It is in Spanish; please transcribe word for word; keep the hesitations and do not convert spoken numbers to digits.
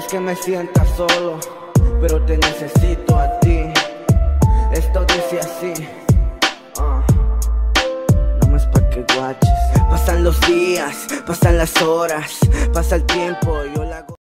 es que me sienta solo, pero te necesito a ti. Esto dice así, uh. no más pa' que guaches. Pasan los días, pasan las horas, pasa el tiempo, yo la hago.